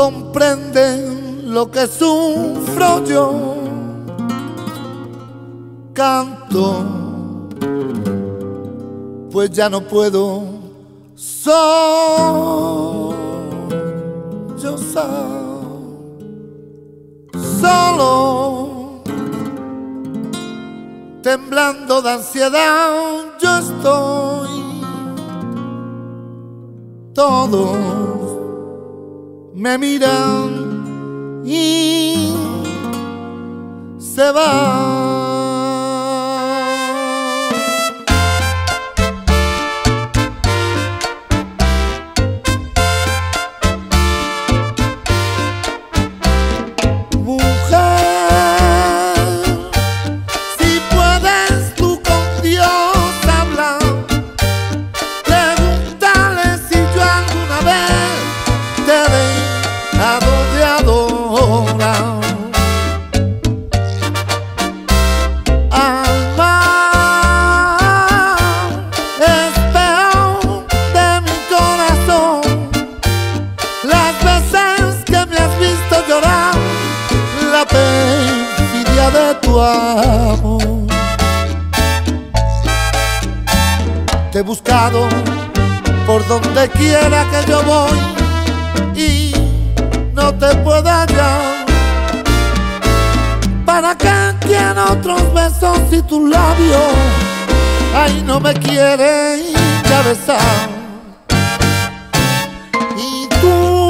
comprenden lo que sufro yo. Canto, pues ya no puedo solo, temblando de ansiedad yo estoy. Todos me miran y se van. De tu amor te he buscado por donde quiera que yo voy y no te puedo hallar. ¿Para qué quiero otros besos si tus labios ay no me quieren ya besar? Y tú,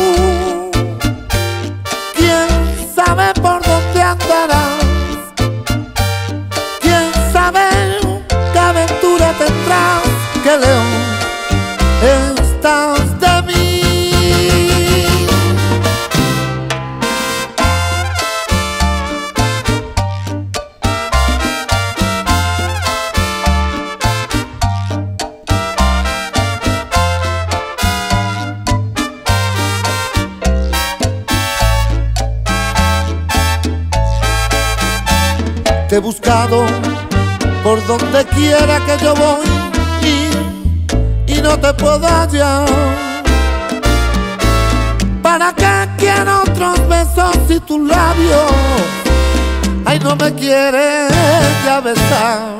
quién sabe por dónde andarás. Tendrás que león estás de mí. Te he buscado por donde quiera que yo voy y no te puedo hallar. ¿Para qué quiero otros besos si tus labios ay no me quieres ya besar?